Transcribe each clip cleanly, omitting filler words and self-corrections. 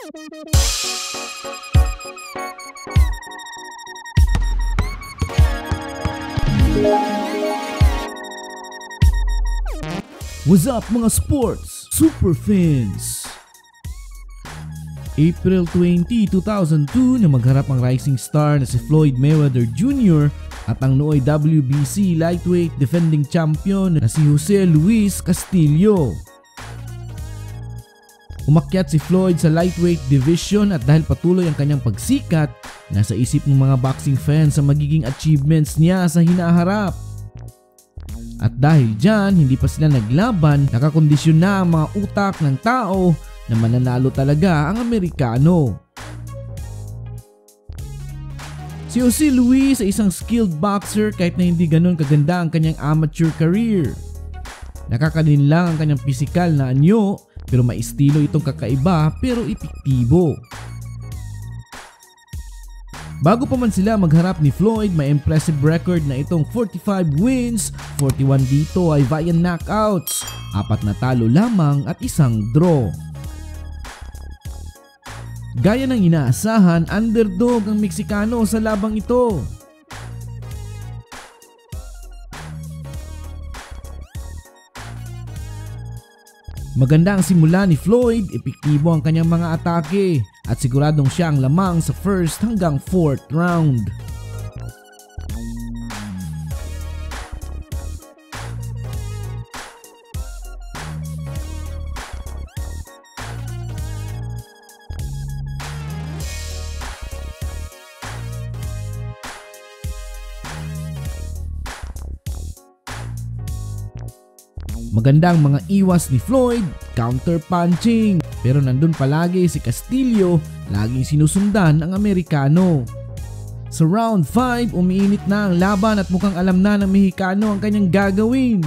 What's up mga sports super fans? April 20, 2002 na magharap ang rising star na si Floyd Mayweather Jr. at ang nooy WBC lightweight defending champion na si Jose Luis Castillo. Umakyat si Floyd sa lightweight division at dahil patuloy ang kanyang pagsikat, nasa isip ng mga boxing fans ang magiging achievements niya sa hinaharap. At dahil dyan, hindi pa sila naglaban, nakakondisyon na ang mga utak ng tao na mananalo talaga ang Amerikano. Si Jose Luis ay isang skilled boxer kahit na hindi ganun kaganda ang kanyang amateur career. Nakakanin lang ang kanyang pisikal na anyo, pero may estilo itong kakaiba pero epektibo. Bago pa man sila magharap ni Floyd, may impressive record na itong 45 wins, 41 dito ay via knockouts, 4 na talo lamang at 1 draw. Gaya ng inaasahan, underdog ang Mexicano sa labang ito. Maganda ang simula ni Floyd, epektibo ang kanyang mga atake at siguradong siya ang lamang sa first hanggang 4th round. Maganda ang mga iwas ni Floyd, counter punching, pero nandun palagi si Castillo, laging sinusundan ang Amerikano. Sa round 5, umiinit na ang laban at mukhang alam na ng Mexicano ang kanyang gagawin.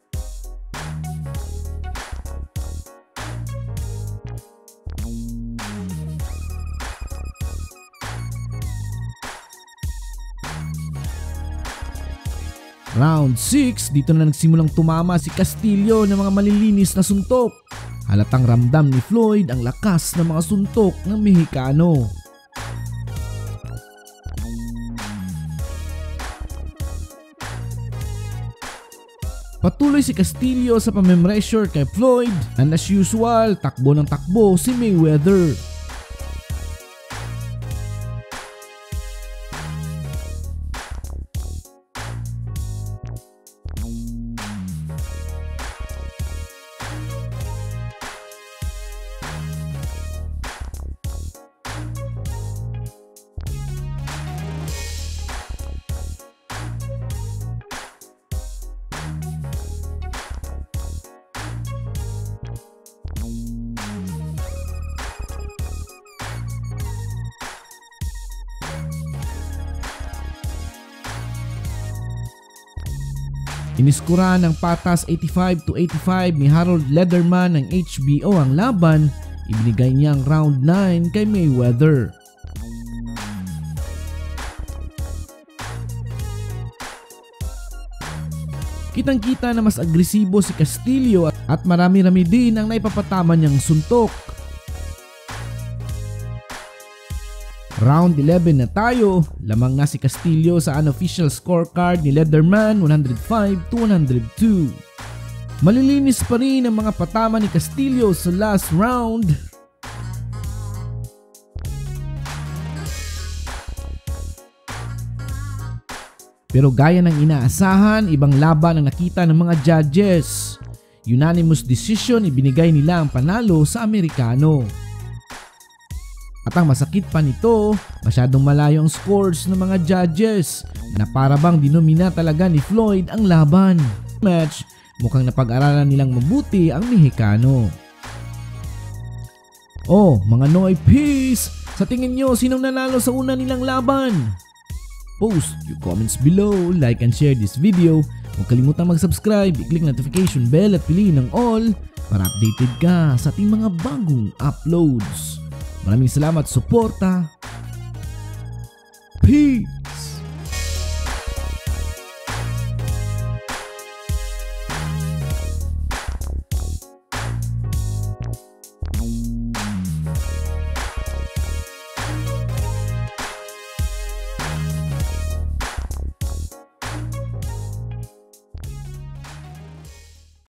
Round 6, dito na nagsimulang tumama si Castillo ng mga malilinis na suntok. Halatang ramdam ni Floyd ang lakas ng mga suntok ng Mexicano. Patuloy si Castillo sa pamemressure kay Floyd and as usual, takbo ng takbo si Mayweather. Iniskura ng patas 85-85 ni Harold Lederman ng HBO ang laban, ibinigay niya ang round 9 kay Mayweather. Kitang-kita na mas agresibo si Castillo at marami-rami din ang naipapatama niyang suntok. Round 11 na tayo, lamang na si Castillo sa unofficial scorecard ni Lederman 105-102. Malilinis pa rin ang mga patama ni Castillo sa last round. Pero gaya ng inaasahan, ibang laban ang nakita ng mga judges. Unanimous decision, ibinigay nila ang panalo sa Amerikano. At ang masakit pa nito, masyadong malayo ang scores ng mga judges na para bang dinomina talaga ni Floyd ang laban. Match, mukhang napag-aralan nilang mabuti ang Mexicano. Oh, mga Noypis, sa tingin nyo sinong nanalo sa una nilang laban? Post your comments below, like and share this video. Huwag kalimutang mag-subscribe, i-click notification bell at piliin ng all para updated ka sa ating mga bagong uploads. Maraming salamat sa suporta. Peace!